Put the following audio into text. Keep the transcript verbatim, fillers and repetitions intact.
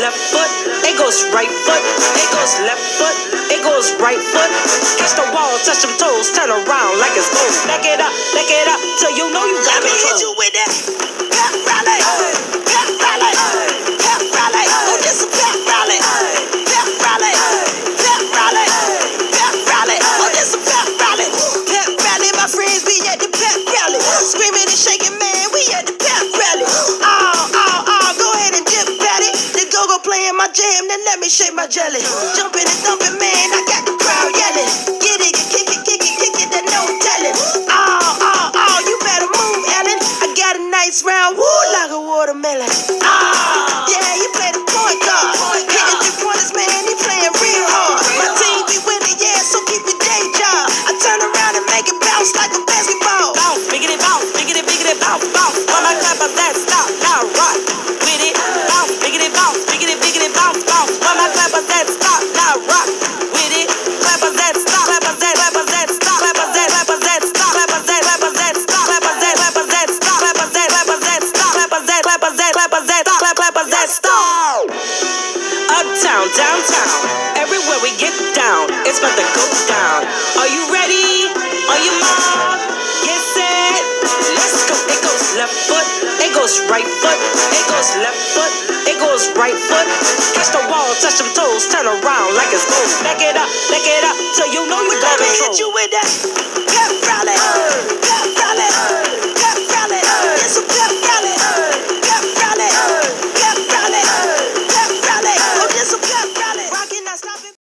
left foot, it goes right foot, it goes left foot, it goes right foot. Catch the wall, touch them toes, turn around like it's gold. Back it up, back it up, till you know you got Let me hit you with that pep rally, pep rally, pep rally. Oh, this a pep rally, pep rally, pep rally, pep rally. Oh, this a pep rally, pep rally. My friends, we at the pep rally, screaming and shaking, man. We at the pep rally. Oh, oh, oh, go ahead and dip, Patty. The go-go playing my jam, then let me shake my jelly. Jumping and thumping, man. I got the crowd yelling. Get it, kick it, kick it, kick it. There's no telling. Oh, oh, oh, you better move, Ellen. I got a nice round, woo, like a watermelon. Oh, yeah, you play the point guard. Hitting three pointers, man, he playing real hard. My team be winning, yeah, so keep your day job. I turn around and make it bounce like a basketball. bounce, biggity bounce, biggity biggity bounce, bounce. When my clap of that stop, now rock with it. Bounce, biggity bounce, biggity biggity bounce, bounce. When my clap of that stop, now rock with it. Clap of that stop, clap of that, clap of that stop, clap of that, clap of that stop, clap of that, clap of that stop, clap of that, clap of that stop, clap of that, clap of that stop, clap of that, clap of that, clap of that stop, clap, clap of that stop. Uptown, downtown, everywhere we get down, it's about to go down. Are you ready? Are you marked? Get set, let's go. It goes left foot, it goes right foot, it goes left foot, it goes right foot. Catch the wall, touch them toes, turn around like it's gold. Back it up, back it up, till you know you got Let me control. hit you with that pep rally.